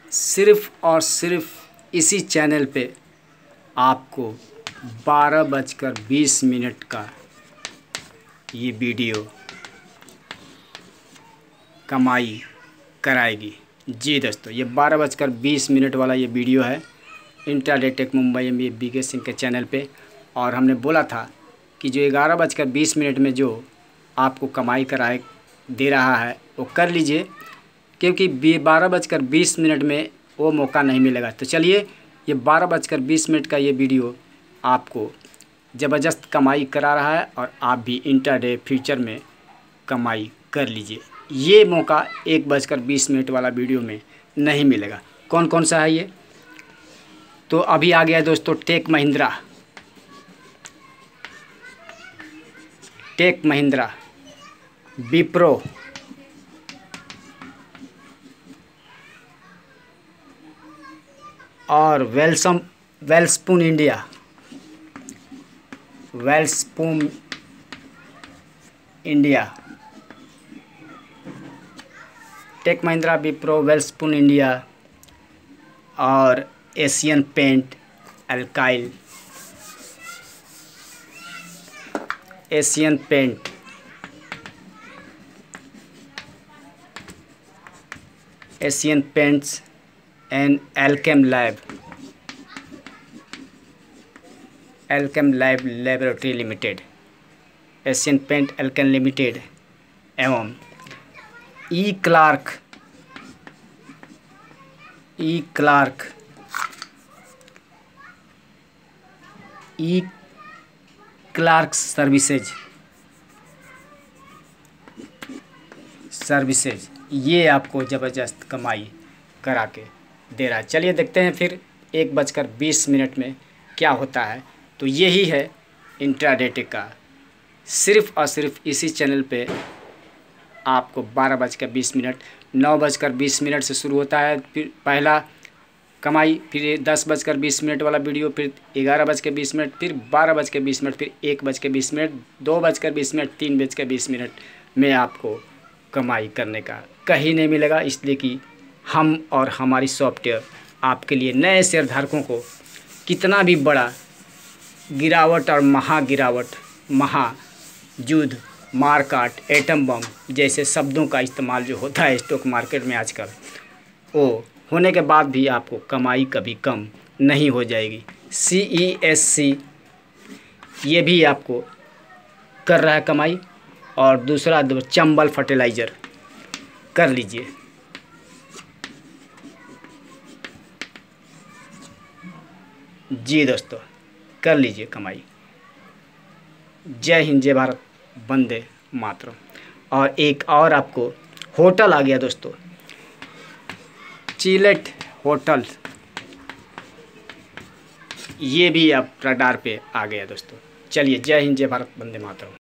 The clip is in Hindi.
सिर्फ़ और सिर्फ इसी चैनल पे आपको 12:20 का ये वीडियो कमाई कराएगी। जी दोस्तों, ये 12:20 वाला ये वीडियो है इंट्राडे टेक मुंबई में बीके सिंह के चैनल पे। और हमने बोला था कि जो 11:20 में जो आपको कमाई कराए दे रहा है वो कर लीजिए, क्योंकि 12:20 में वो मौका नहीं मिलेगा। तो चलिए, ये 12:20 का ये वीडियो आपको ज़बरदस्त कमाई करा रहा है और आप भी इंट्राडे फ्यूचर में कमाई कर लीजिए। ये मौका 1:20 वाला वीडियो में नहीं मिलेगा। कौन कौन सा है ये? तो अभी आ गया दोस्तों टेक महिंद्रा, विप्रो, और Welspun India, Tech Mahindra, Wipro, Welspun India और एशियन पेंट, अल्काइल, Asian Paints and Alkem lab laboratory limited, Asian Paint Alkem limited एवं ई क्लार्क सर्विसेज ये आपको ज़बरदस्त कमाई करा के दे रहा है। चलिए देखते हैं फिर 1:20 में क्या होता है। तो यही है इंट्राडे टेक का, सिर्फ़ और सिर्फ इसी चैनल पे आपको 12:20, 9:20 से शुरू होता है फिर पहला कमाई, फिर 10:20 वाला वीडियो, फिर 11:20, फिर 12:20, फिर 1:20, 2:20, 3:20 में आपको कमाई करने का कहीं नहीं मिलेगा। इसलिए कि हम और हमारी सॉफ्टवेयर आपके लिए नए शेयरधारकों को कितना भी बड़ा गिरावट और महायुद्ध, मारकाट, एटम बम जैसे शब्दों का इस्तेमाल जो होता है स्टॉक मार्केट में आजकल, वो होने के बाद भी आपको कमाई कभी कम नहीं हो जाएगी। CESC ये भी आपको कर रहा है कमाई। और दूसरा चंबल फर्टिलाइज़र कर लीजिए। जी दोस्तों, कर लीजिए कमाई। जय हिंद, जय भारत, वंदे मातरम। और एक और आपको होटल आ गया दोस्तों, चिलेट होटल, ये भी अब रडार पे आ गया दोस्तों। चलिए, जय हिंद, जय भारत, वंदे मातरम।